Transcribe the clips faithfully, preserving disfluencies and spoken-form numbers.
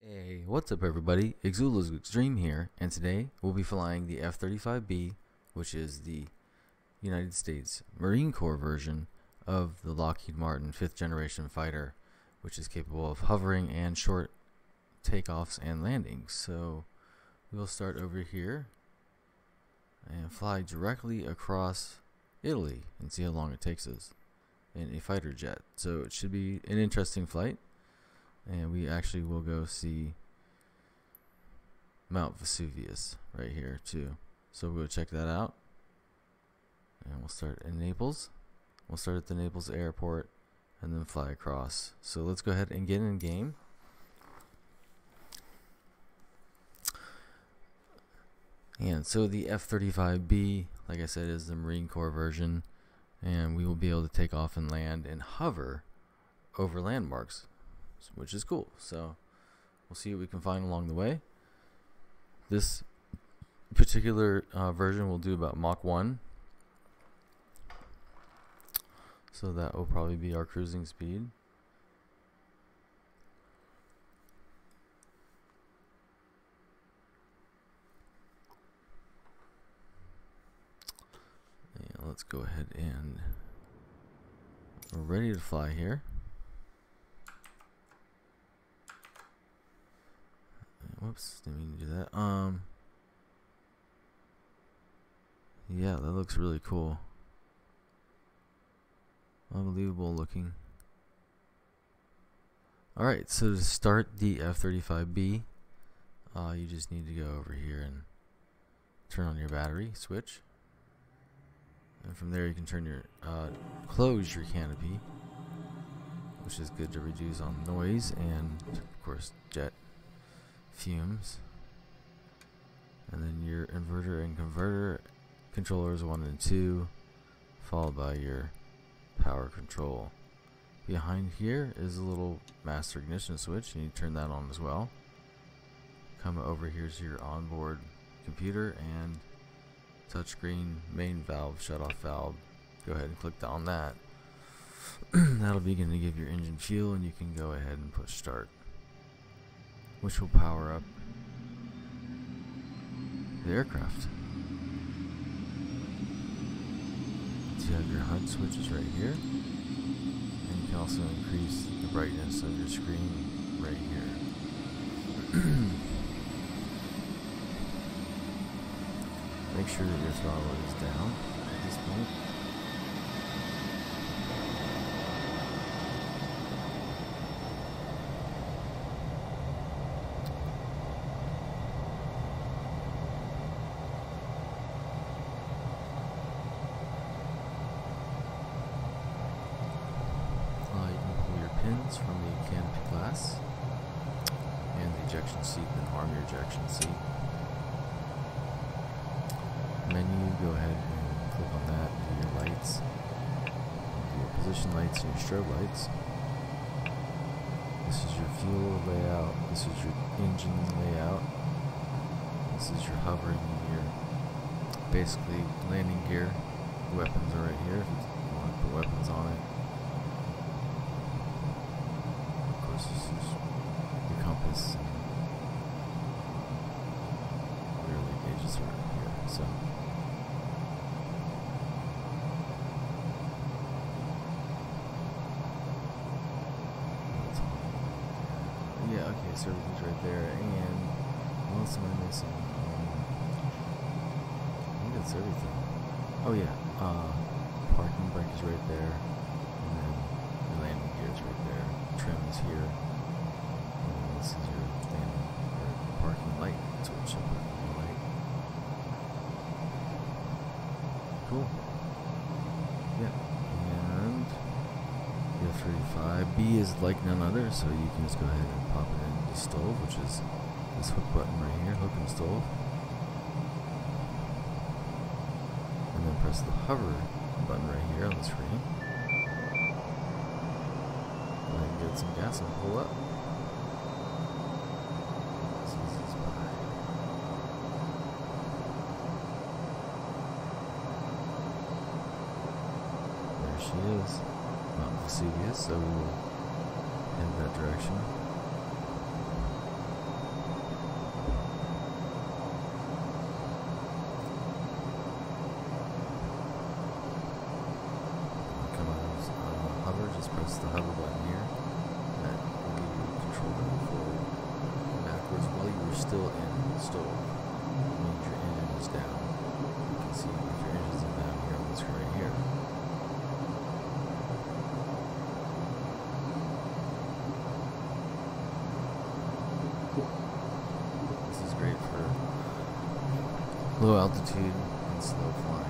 Hey, what's up everybody? Exula's Extreme here, and today we'll be flying the F thirty-five B, which is the United States Marine Corps version of the Lockheed Martin fifth generation fighter, which is capable of hovering and short takeoffs and landings. So we'll start over here and fly directly across Italy and see how long it takes us in a fighter jet. So it should be an interesting flight. And we actually will go see Mount Vesuvius right here too. So we'll go check that out. And we'll start in Naples. We'll start at the Naples airport and then fly across. So let's go ahead and get in game. And so the F thirty-five B, like I said, is the Marine Corps version. And we will be able to take off and land and hover over landmarks, which is cool. So we'll see what we can find along the way. This particular uh, version will do about Mach one, so that will probably be our cruising speed. Yeah, let's go ahead and we're ready to fly here. Whoops, didn't mean to do that. Um, yeah, that looks really cool. Unbelievable looking. Alright, so to start the F thirty-five B, uh, you just need to go over here and turn on your battery switch. And from there you can turn your, uh, close your canopy, which is good to reduce on noise and, of course, jet fumes. And then your inverter and converter controllers one and two, followed by your power control. Behind here is a little master ignition switch, and you turn that on as well. Come over here to your onboard computer and touchscreen main valve, shut off valve. Go ahead and click on that. That'll begin to give your engine fuel, and you can go ahead and push start, which will power up the aircraft. So you have your H U D switches right here, and you can also increase the brightness of your screen right here. Make sure that your throttle is down at this point. Pins from the canopy glass and the ejection seat and arm your ejection seat. Menu, go ahead and click on that. Do your lights, do your position lights and your strobe lights. This is your fuel layout. This is your engine layout. This is your hovering gear. Basically landing gear. The weapons are right here if you want to put weapons on it. This is your compass and rear lead gauges are right here. So yeah, okay, so everything's right there. And what else am I missing? Um, I think that's everything. Oh yeah, uh, parking brake is right there, and then your landing gear is right there. Trim is here, and this is your landing or parking light switch. Parking light. Cool. Yeah, and the F thirty-five B is like none other, so you can just go ahead and pop it into the stove, which is this hook button right here, hook and stove, and then press the hover button right here on the screen. Get some gas and pull up. There she is, Mount Vesuvius, so we will head that direction. press the hover button here. That will give you control to move forward and backwards while you are still in the stove. It means your engine is down. You can see if your engine is down here on this screen right here. This is great for low altitude and slow flying.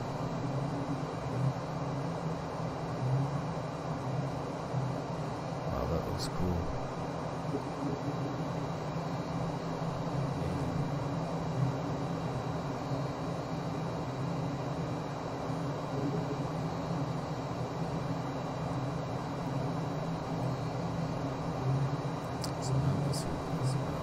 Wow, that looks cool. So now let's see what this is about.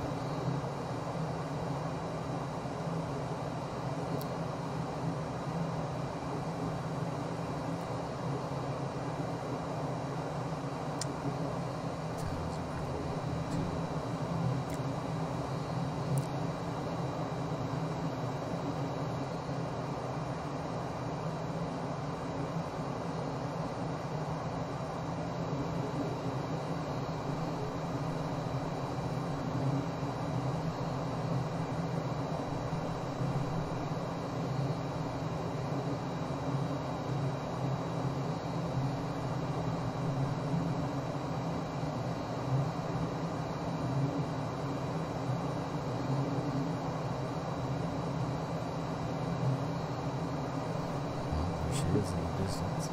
She is in the distance.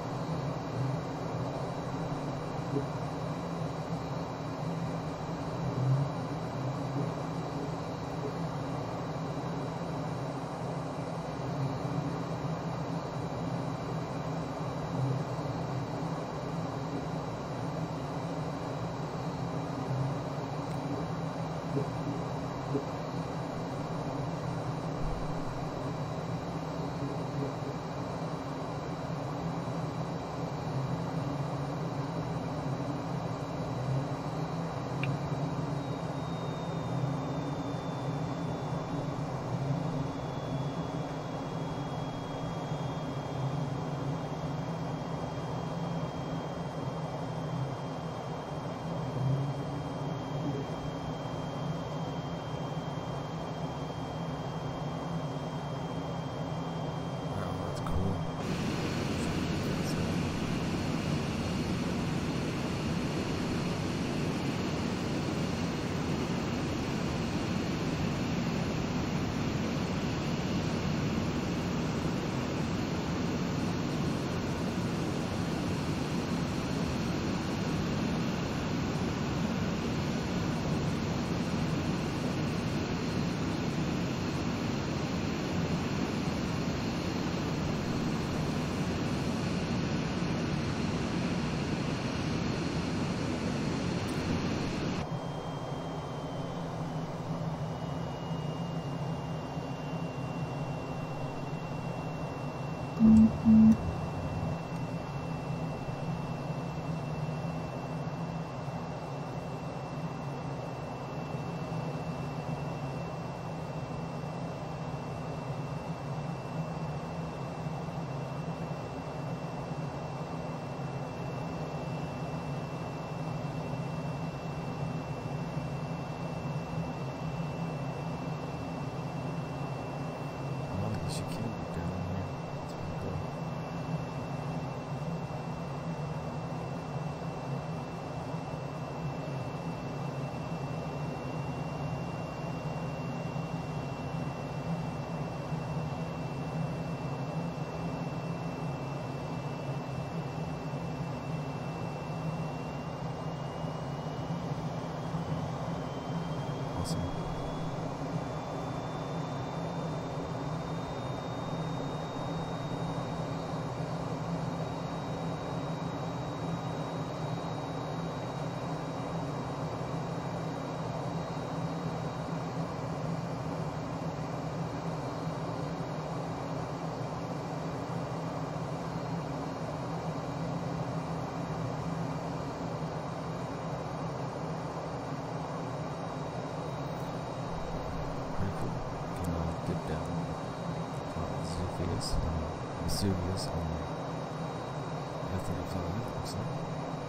She can't get down here. It's pretty cool. Awesome. Vesuvius on F thirty-five, looks like.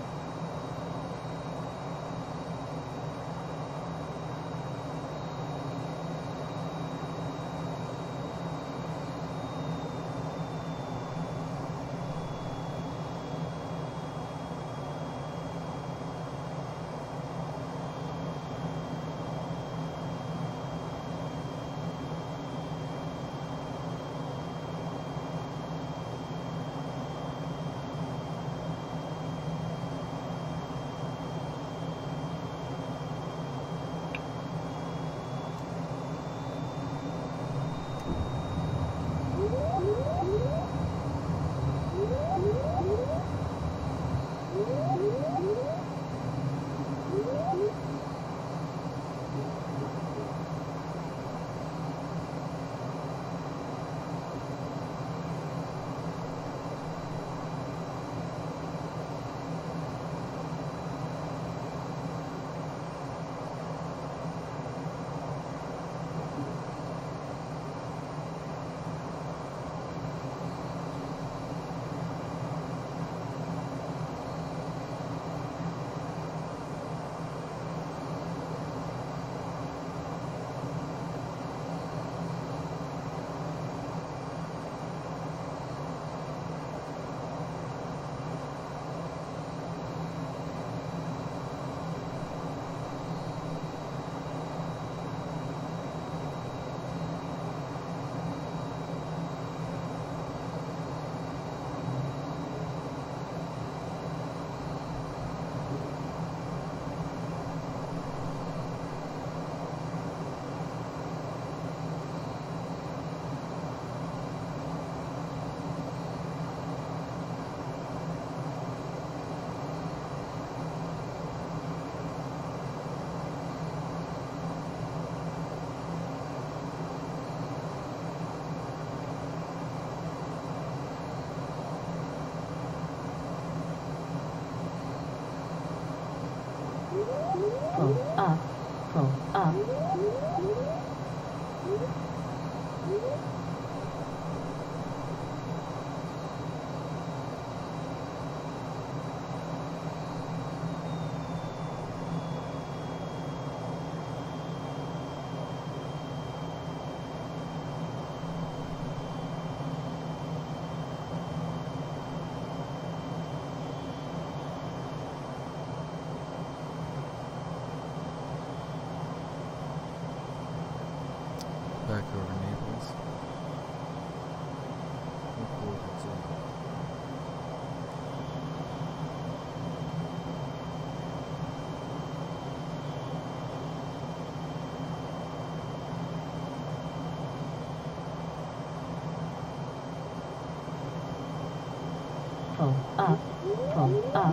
up. Back over Naples. Pull up, pull up.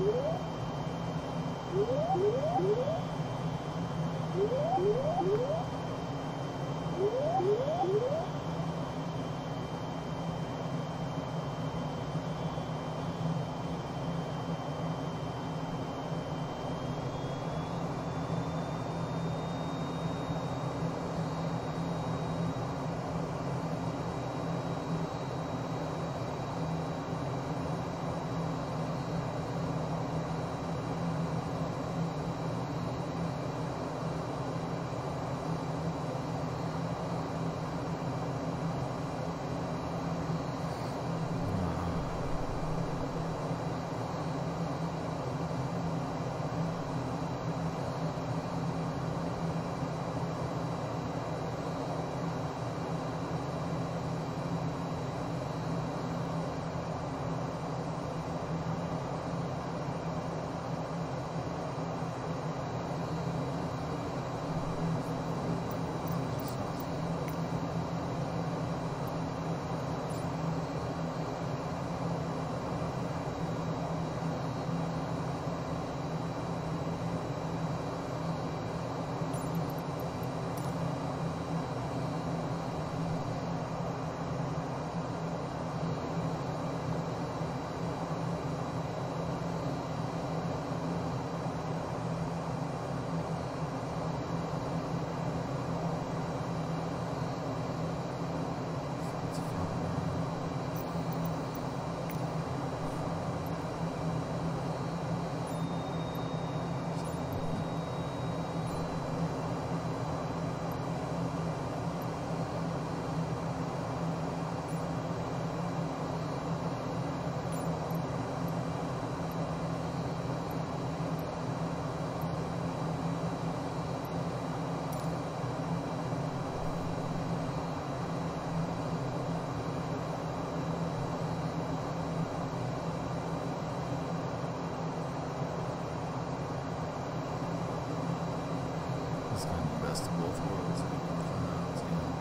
It's kind of the best of both worlds. Clouds, you know.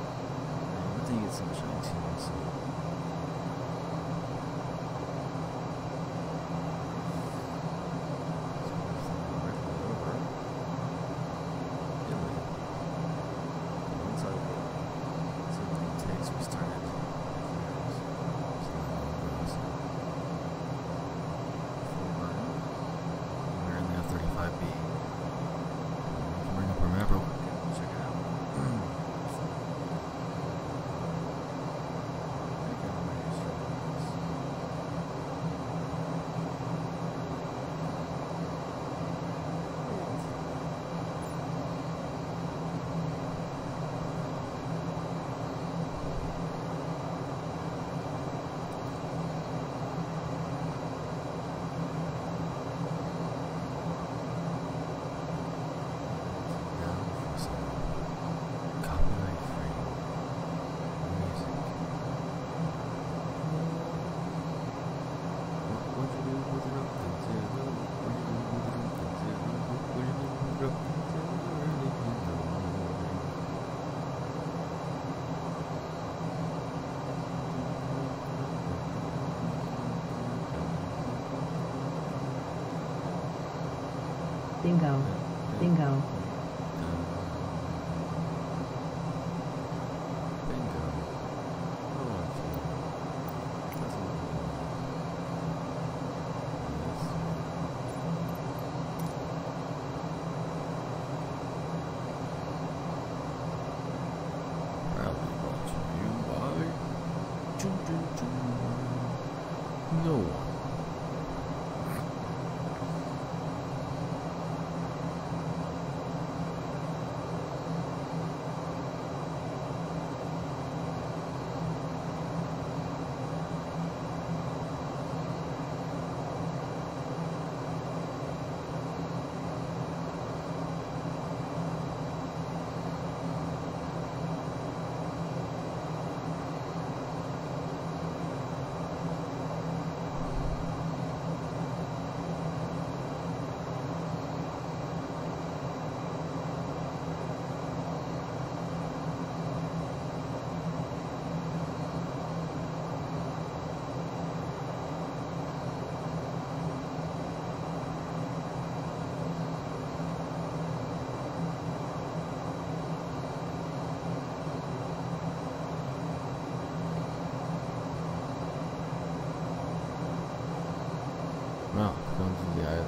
I think it's sunshine too, so. Bingo. Bingo.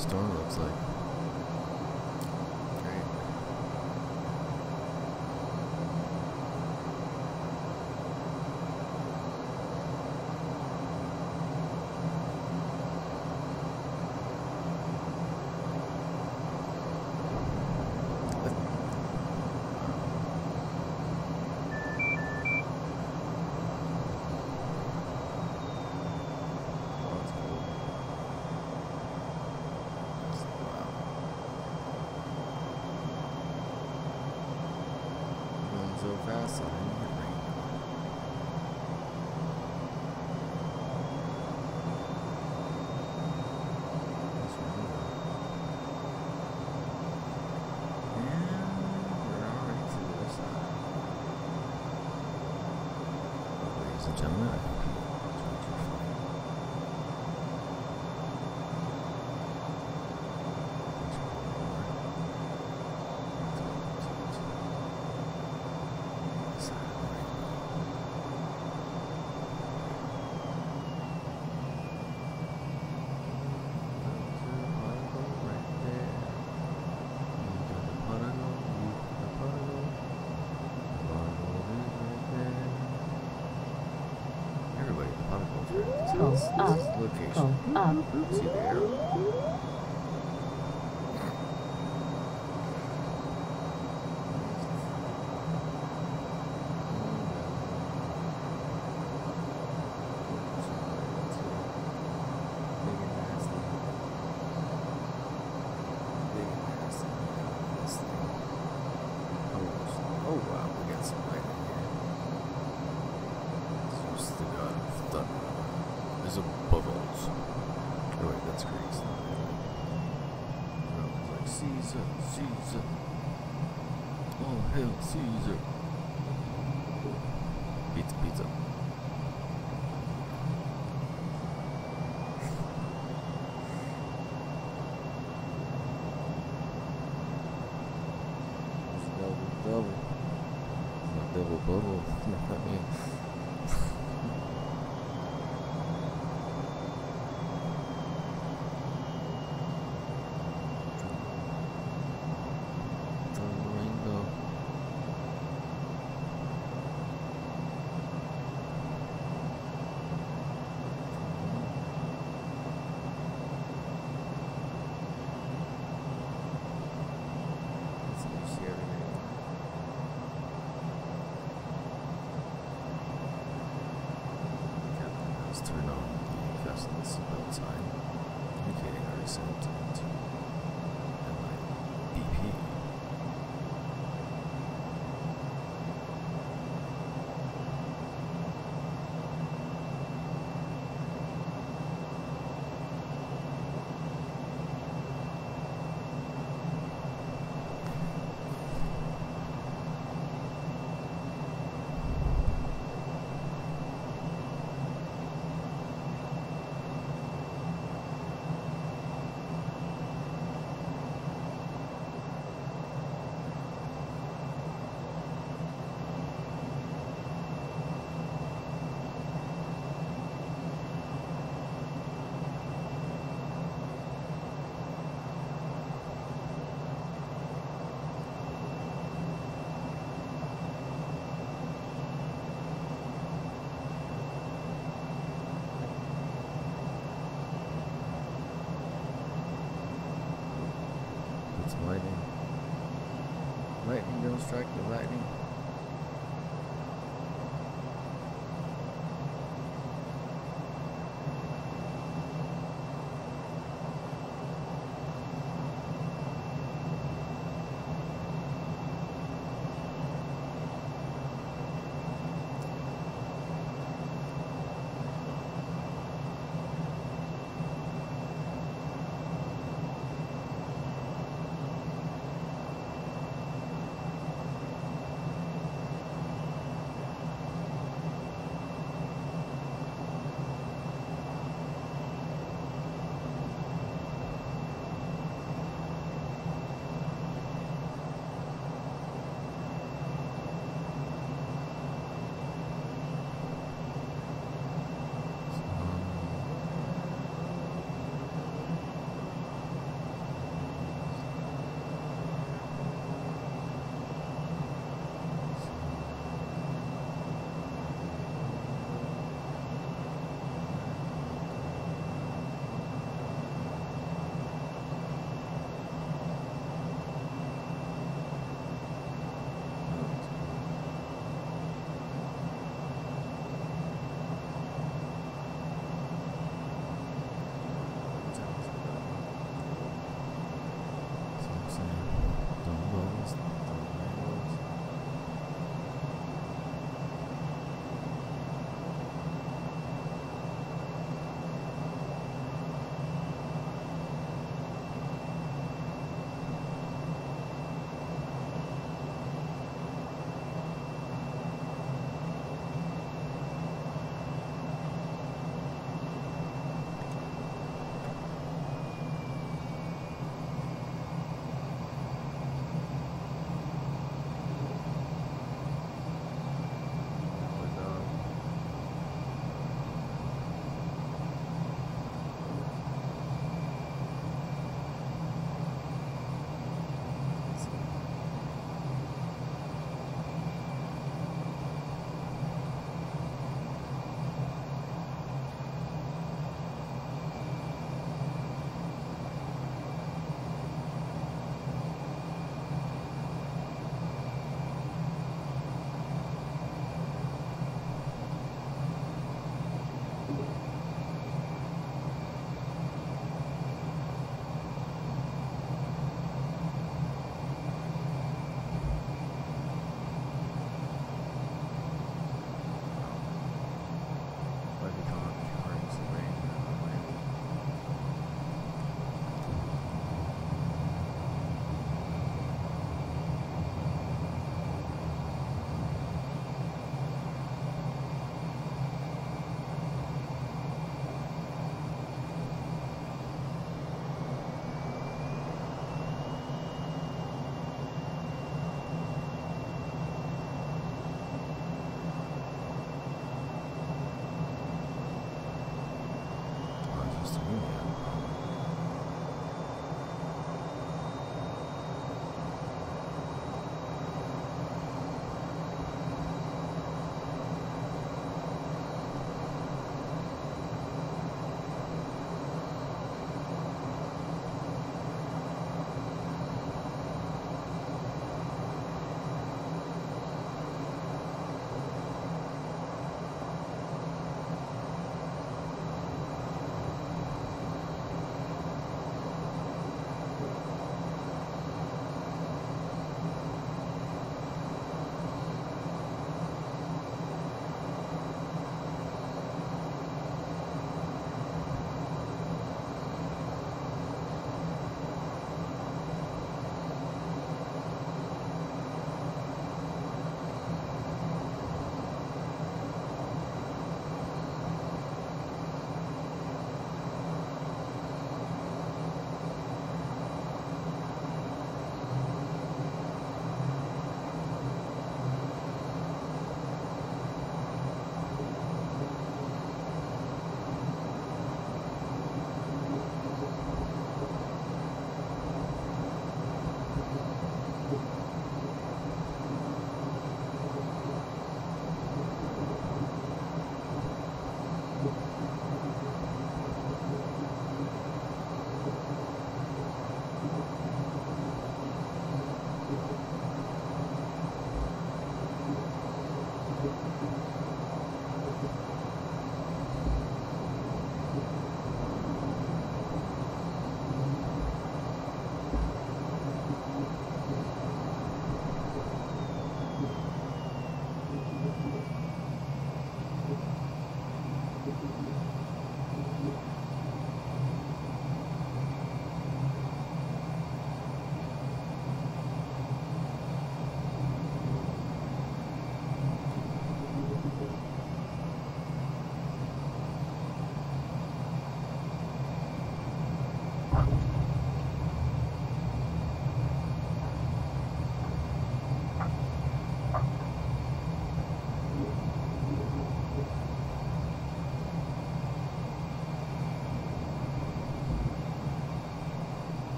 storm looks like. Great. So fast, I didn't hit rain. That's really good. And we're already to the other side. Ladies and gentlemen, I think you enjoyed your flight. Thanks for coming over. Let's go to the side of the rainbow. There's a particle right there. You got the particle, you got the particle. The particle is right there. Everybody, the particle is right at Pull this house. up. This is the location. Pull up. See the arrow? Oh wow, we got some lightning here. It's just the god of thunder. There's a bubbles. Oh wait, that's Greece. No, it's like Caesar, Caesar. Oh hail Caesar. Pizza, pizza. Double, double. Not double bubble. I mean, double rainbow. That's what you see every day. Captain has turned on the fasten the seatbelt sign, indicating our descent into M I B P. Put some lightning. Lightning, don't strike the lightning.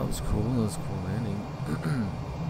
that was cool. That was a cool landing.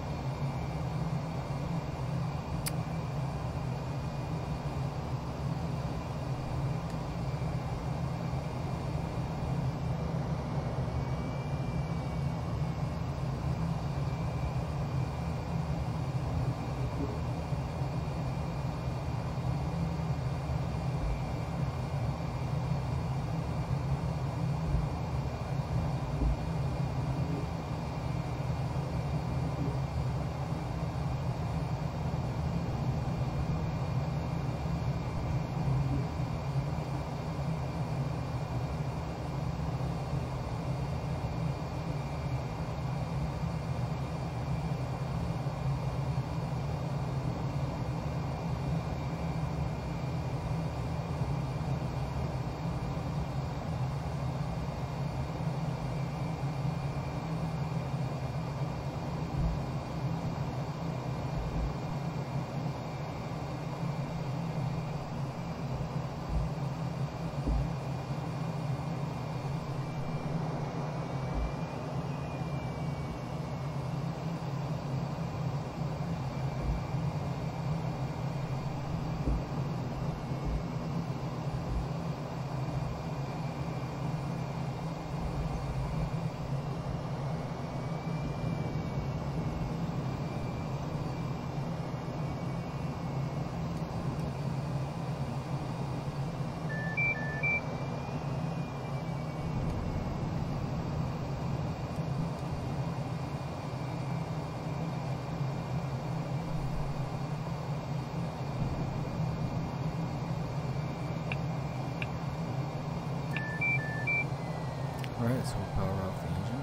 Alright, so we'll power off the engine.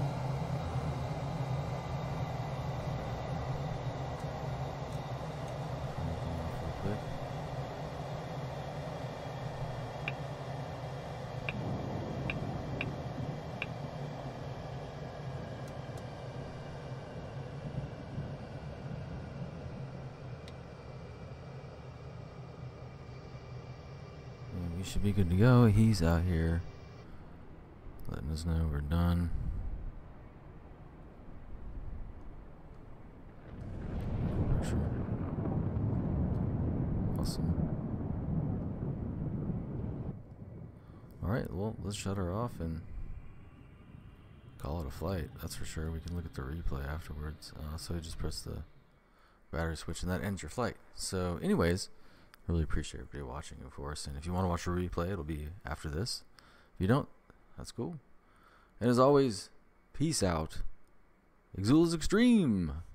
Turn everything off real quick. And we should be good to go. He's out here letting us know we're done. Pressure. Awesome. Alright, well, let's shut her off and call it a flight. That's for sure. We can look at the replay afterwards. Uh, so you just press the battery switch and that ends your flight. So anyways, really appreciate everybody watching, of course. And if you want to watch a replay, it'll be after this. If you don't, that's cool. And as always, peace out. Exul is extreme.